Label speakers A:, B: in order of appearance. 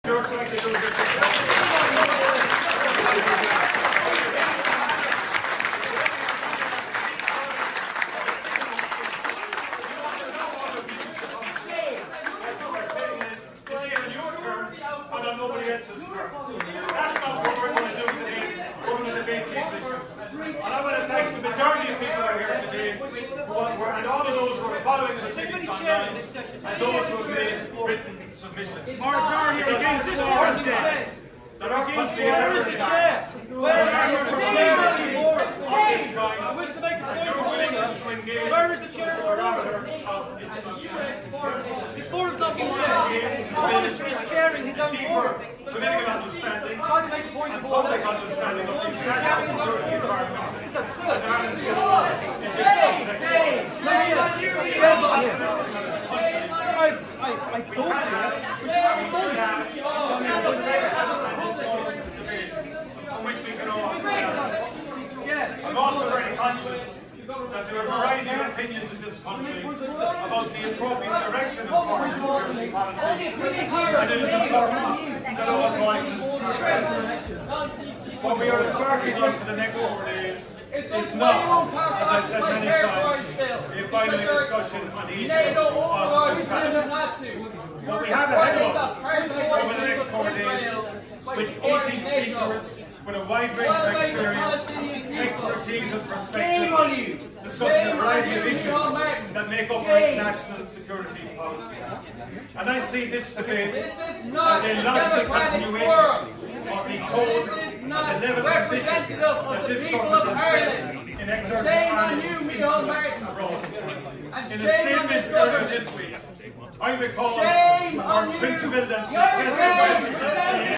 A: I'm also very conscious that there are a variety of opinions in this country about the appropriate direction of foreign and security policy, and it is important that all voices are heard. What we are embarking on for the next 4 days is not, as I've said many times, a binary discussion on the issue of neutrality. What we have ahead of us over the next 4 days, with 80 speakers, with a wide range of experience, expertise and perspective, discussing a variety of issues that make up our international security policy. And I see this debate as a logical continuation of the tone and the level of position that this government has set in exerting Ireland's influence abroad. In a statement earlier this week, I recall our principled and successful